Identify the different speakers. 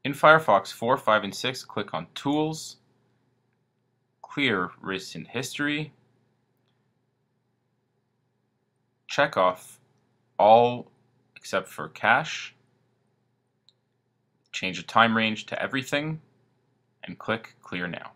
Speaker 1: In Firefox 4, 5, and 6, click on Tools, Clear Recent History, check off All except for Cache, change the time range to everything, and click Clear Now.